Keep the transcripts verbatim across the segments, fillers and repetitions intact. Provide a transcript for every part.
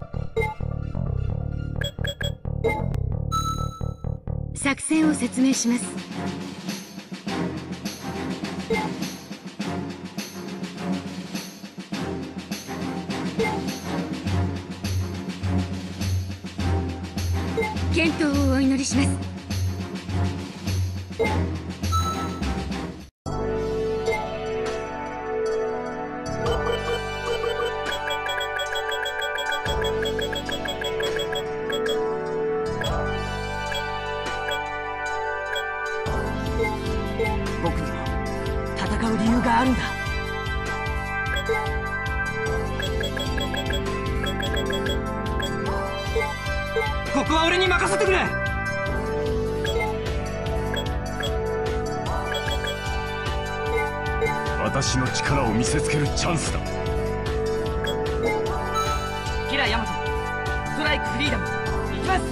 作戦を説明します。健闘をお祈りします。 僕にも戦う理由があるんだ。ここは俺に任せてくれ。 私の力を見せつけるチャンスだ。 キラーヤマト、ストライクフリーダム、行きます。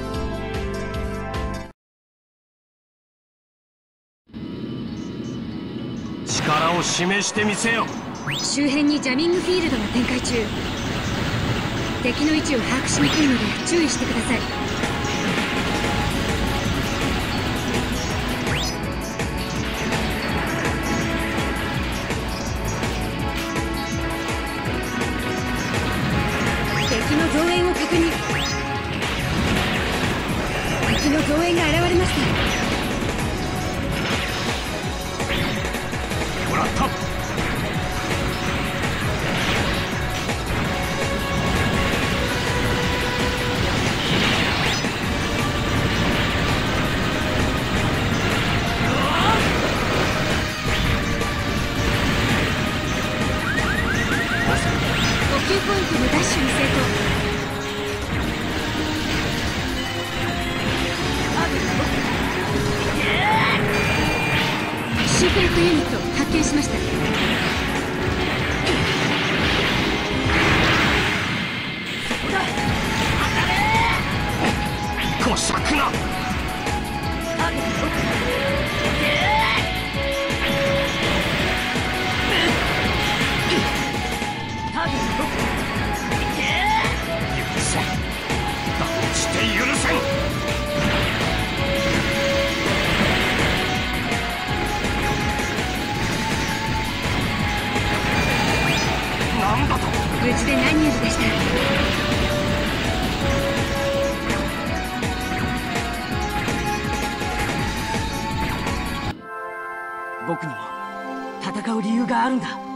力を示してみせよ。 周辺にジャミングフィールドが展開中。敵の位置を把握しにくいので注意してください。敵の増援を確認。敵の増援が現れました。 もらった。 補給ポイントのダッシュに成功。シークレットユニットを発見しました。 こしゃくな。許せん。断じて許せん。なんだと。 無事で何よりでした。 僕にも戦う理由があるんだ。